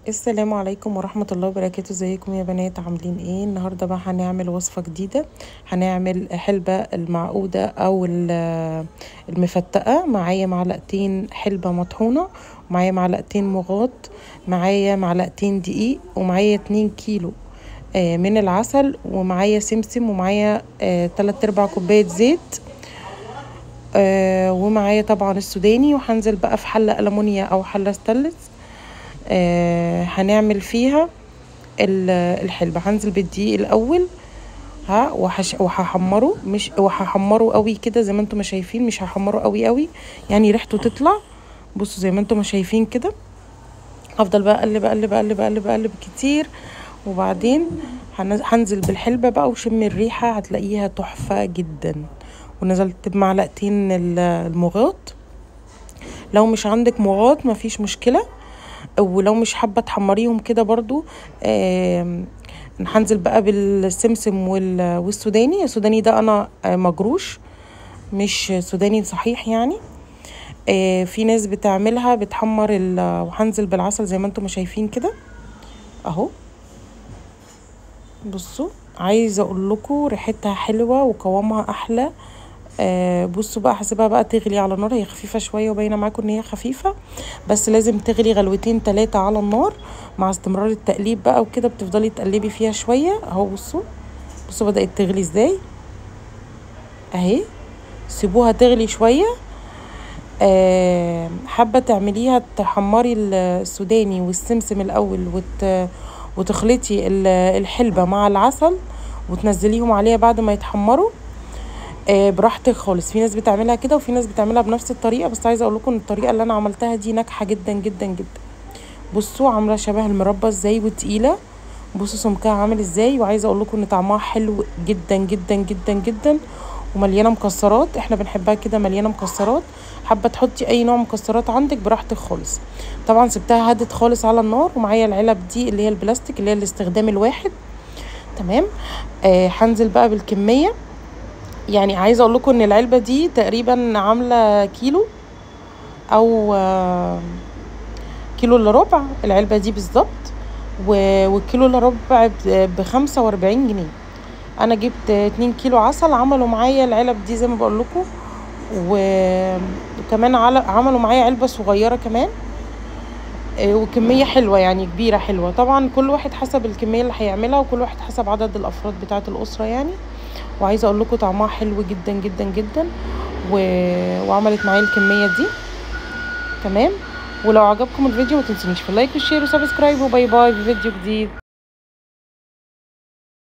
السلام عليكم ورحمة الله وبركاته. ازيكم يا بنات؟ عاملين ايه؟ النهاردة بقى هنعمل وصفة جديدة. هنعمل حلبة المعقودة او المفتقة. معايا معلقتين حلبة مطحونة، ومعايا معلقتين مغاط، معايا معلقتين دقيق، ومعايا 2 كيلو من العسل، ومعايا سمسم، ومعايا 3/4 كوباية زيت، ومعايا طبعا السوداني. وهنزل بقى في حلة ألمونيا او حلة ستانلس هنعمل فيها الحلبة. هنزل بالدقيق الاول وهحمره، مش وهحمره قوي كده زي ما انتم ما شايفين، مش هحمره قوي يعني ريحته تطلع. بصوا زي ما انتم ما شايفين كده. هفضل بقى اقلب اقلب اقلب اقلب اقلب كتير، وبعدين هنزل بالحلبة بقى وشم الريحة هتلاقيها تحفة جدا. ونزلت بمعلقتين المغاط. لو مش عندك مغاط مفيش مشكلة، ولو مش حابه تحمريهم كده برضو هنزل بقى بالسمسم والسوداني. السوداني ده انا مجروش، مش سوداني صحيح يعني. في ناس بتعملها بتحمر وهنزل بالعسل زي ما انتم ما شايفين كده اهو. بصوا، عايزه اقول لكم ريحتها حلوه وقوامها احلى. بصوا بقى، هسيبها بقى تغلي على النار. هي خفيفه شويه وباينه معاكم ان هي خفيفه، بس لازم تغلي غلوتين 3 على النار مع استمرار التقليب بقى وكده. بتفضلي تقلبي فيها شويه اهو. بصوا بدات تغلي ازاي اهي. سيبوها تغلي شويه. حابه تعمليها تحمري السوداني والسمسم الاول وتخلطي الحلبه مع العسل وتنزليهم عليها بعد ما يتحمروا. براحتك خالص. في ناس بتعملها كده وفي ناس بتعملها بنفس الطريقه، بس عايزه اقول لكم ان الطريقه اللي انا عملتها دي ناجحه جدا جدا جدا. بصوا عامله شبه المربى ازاي وتقيله. بصوا سمكها عامل ازاي. وعايزه اقول لكم ان طعمها حلو جدا جدا جدا جدا، ومليانه مكسرات. احنا بنحبها كده مليانه مكسرات. حابه تحطي اي نوع مكسرات عندك براحتك خالص. طبعا سبتها هدت خالص على النار. ومعايا العلب دي اللي هي البلاستيك اللي هي الاستخدام الواحد. تمام. هنزل بقى بالكميه. يعني عايزه اقول لكم ان العلبه دي تقريبا عامله كيلو او كيلو الا ربع. العلبه دي بالظبط، والكيلو الا ربع ب45 جنيه. انا جبت 2 كيلو عسل، عملوا معايا العلب دي زي ما بقول لكم. وكمان عملوا معايا علبه صغيره كمان، وكميه حلوه يعني كبيره حلوه. طبعا كل واحد حسب الكميه اللي هيعملها، وكل واحد حسب عدد الافراد بتاعه الاسره يعني. وعايزه اقول لكم طعمها حلو جدا جدا جدا. وعملت معايا الكميه دي. تمام. ولو عجبكم الفيديو ما تنسونيش في اللايك والشير وسبسكرايب، وباي باي في فيديو جديد.